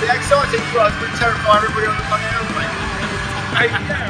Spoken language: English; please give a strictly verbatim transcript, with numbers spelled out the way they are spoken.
exciting for us, but terrifying everybody on the fucking airplane. Hey, yeah.